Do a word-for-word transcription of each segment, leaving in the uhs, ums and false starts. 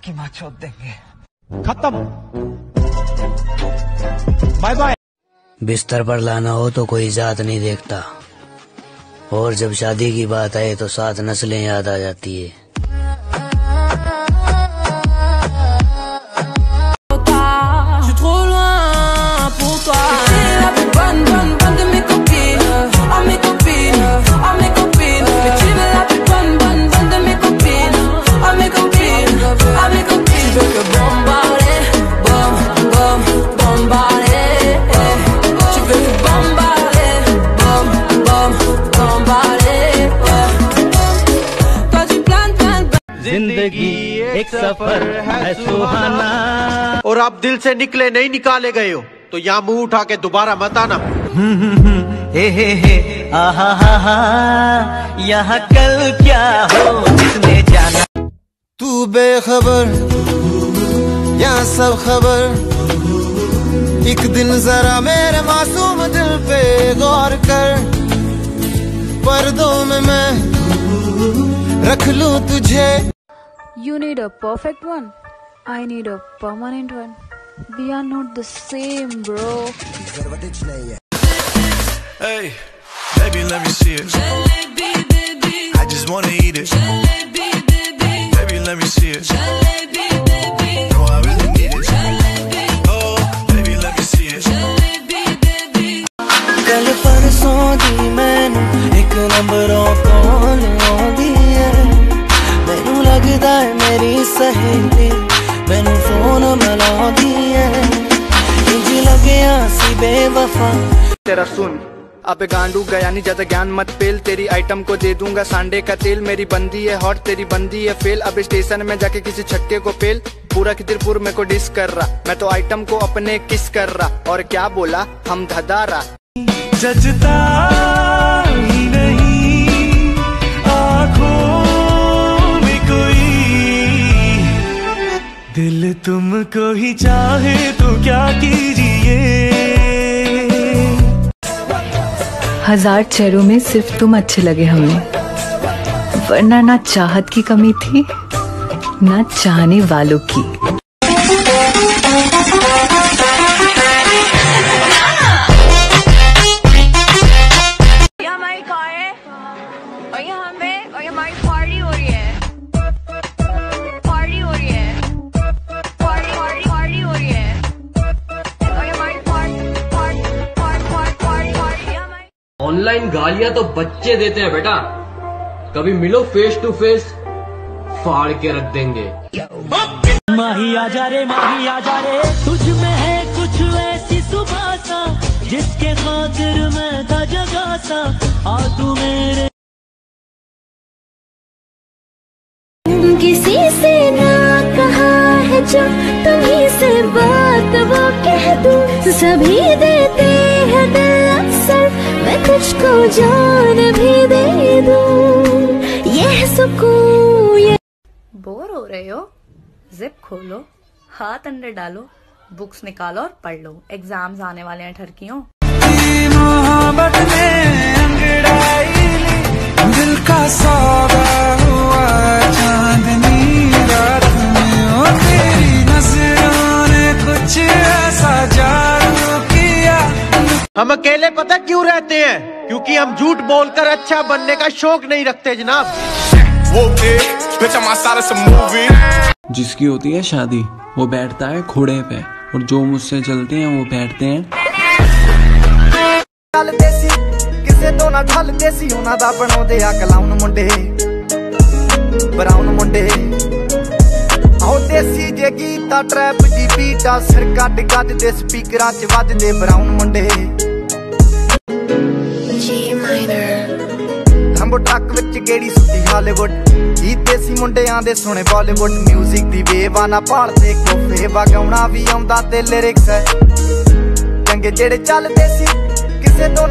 की माँ चोद देंगे। खत्म, बाय बाय। बिस्तर पर लाना हो तो कोई जात नहीं देखता, और जब शादी की बात आए तो सात नस्लें याद आ जाती है। जिंदगी एक सफर है सुहाना। और आप दिल से निकले नहीं निकाले गए हो तो यहाँ मुंह उठा के दोबारा मत आना। हे हे हे आहा हा हा, यहाँ कल क्या हो किसने जाना। तू बेखबर या सब खबर, एक दिन जरा मेरे मासूम दिल पे गौर कर। पर्दों में मैं रख लूं तुझे। You need a perfect one. I need a permanent one. We are not the same, bro. Hey, baby, let me see it. Jalebi, baby. I just wanna eat it. Jalebi, baby. Baby, let me see it. Jalebi, baby. No, I really need it. Jalebi. Oh, baby, let me see it. Jalebi, baby. कल परसों दी मैनू एक नंबरों call आउंदी है, मैनू लगदा है मेरी सहेली मैनू फोन मिलाउंदी है, इंज लग्या सी बेवफा। तेरा सुन अब गांडू गया नहीं ज्यादा ज्ञान मत पेल, तेरी आइटम को दे दूंगा सांडे का तेल। मेरी बंदी है हॉट तेरी बंदी है फेल, अब स्टेशन में जाके किसी छक्के को पेल। पूरा खिदिरपुर मेरे को डिस कर रहा, मैं तो आइटम को अपने किस कर रहा। और क्या बोला हम धदारा जजता ही नहीं आँखों में कोई, दिल तुमको ही चाहे तो क्या कीजिए। हजार चेहरों में सिर्फ तुम अच्छे लगे हमें, वरना ना चाहत की कमी थी ना चाहने वालों की। ये हमारी कार है और ये हमें और ये हमारी पार्टी हो रही है। पार्टी हो रही है, पार्टी पार्टी पार्टी हो रही है और ये हमारी party party party party party. Online गालियां तो बच्चे देते हैं बेटा, कभी मिलो फेस टू फेस फाड़ के रख देंगे। माही आजा रे माही आजा रे, तुझ में है कुछ ऐसी सुबह सा जिसके खातिर मैं था जगा सा। आ तू मेरे किसी से ना कहा है जो तुम्हीं से बात वो कह दूं, सभी देते हैं दिल अक्सर मैं तुझको जान भी दे दूं। यह सुकून ये बोर हो रहे हो? जिप खोलो, हाथ अंदर डालो, बुक्स निकालो और पढ़ लो। एग्जाम्स आने वाले हैं ठरकियों। मोहब्बत ने अंगड़ाई ली, दिल का सौदा हुआ चांदनी रात में। ओ तेरी नजरों ने कुछ ऐसा जादू किया। हम अकेले पता क्यों रहते हैं? क्योंकि हम झूठ बोलकर अच्छा बनने का शौक नहीं रखते जनाब। जिसकी होती है शादी वो बैठता है घोड़े पे, और जो मुझसे चलते हैं वो बैठते हैं। किसे तो ना ढल देसी उन्हां दा बनाउंदे आ कलाउन मुंडे ब्राउन मुंडे। आओ देसी जे गीता ट्रैप दी बीटा सिर कट गज दे स्पीकरां च वजदे ब्राउन मुंडे। जी माइनर हंबो ट्रक विच गेड़ी सुती हालीवुड, ई देसी मुंडियां दे सुने बॉलीवुड। म्यूजिक दी वेव ना भालदे कोफे वगाउणा भी आउंदा ते लिरिक्स है चंगे जेड़े चलदे सी किसे तो।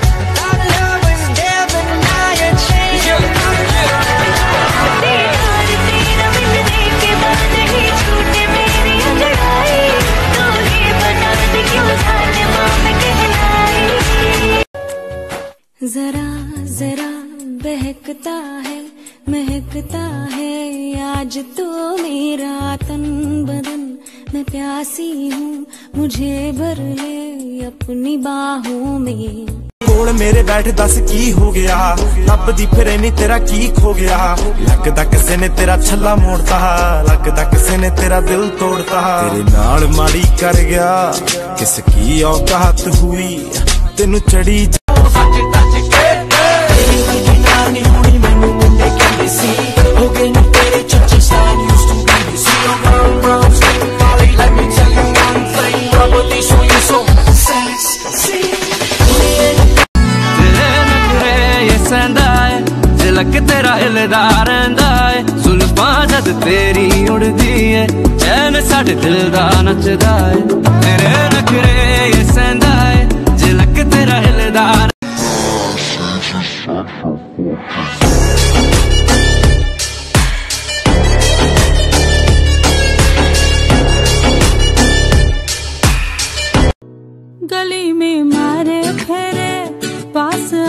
जरा जरा बहकता है महकता है आज तो मेरा मैं प्यासी हूँ, मुझे भर ले अपनी बाहों में। कोल मेरे बैठ दस की हो गया, लभदी फिरे नी तेरा की खो गया। लगदा किसे ने तेरा छल्ला मोड़ता, लगदा किसे ने तेरा दिल तोड़ता। तेरे नाल माड़ी कर गया किसकी औकात हुई, तेनू चढ़ी तिलक तेरा हिलदा रहिंदा है, जुल्फां जद तेरी उड़दी है, चैन साडे दिल दा नचदा है। तेरे नखरे ये सहंदा है, तिलक तेरा हिलदा। गली में मारे फेरे, पास